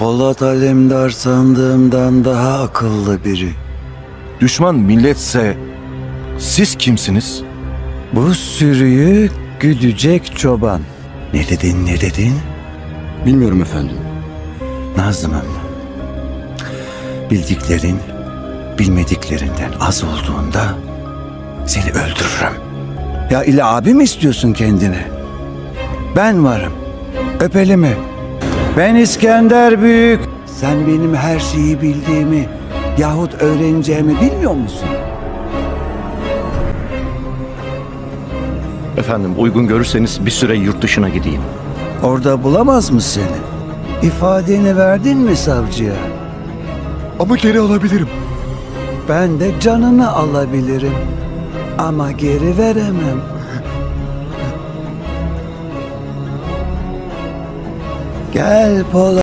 Polat Alemdar sandığımdan daha akıllı biri. Düşman milletse siz kimsiniz? Bu sürüyü güdecek çoban. Ne dedin? Bilmiyorum efendim. Nazım'ım. Bildiklerin bilmediklerinden az olduğunda seni öldürürüm. Ya illa abi mi istiyorsun kendine? Ben varım. Öpeli mi? Ben İskender Büyük. Sen benim her şeyi bildiğimi yahut öğreneceğimi bilmiyor musun? Efendim uygun görürseniz bir süre yurt dışına gideyim. Orada bulamaz mı seni? İfadeni verdin mi savcıya? Ama geri alabilirim. Ben de canını alabilirim. Ama geri veremem. Gel Polat.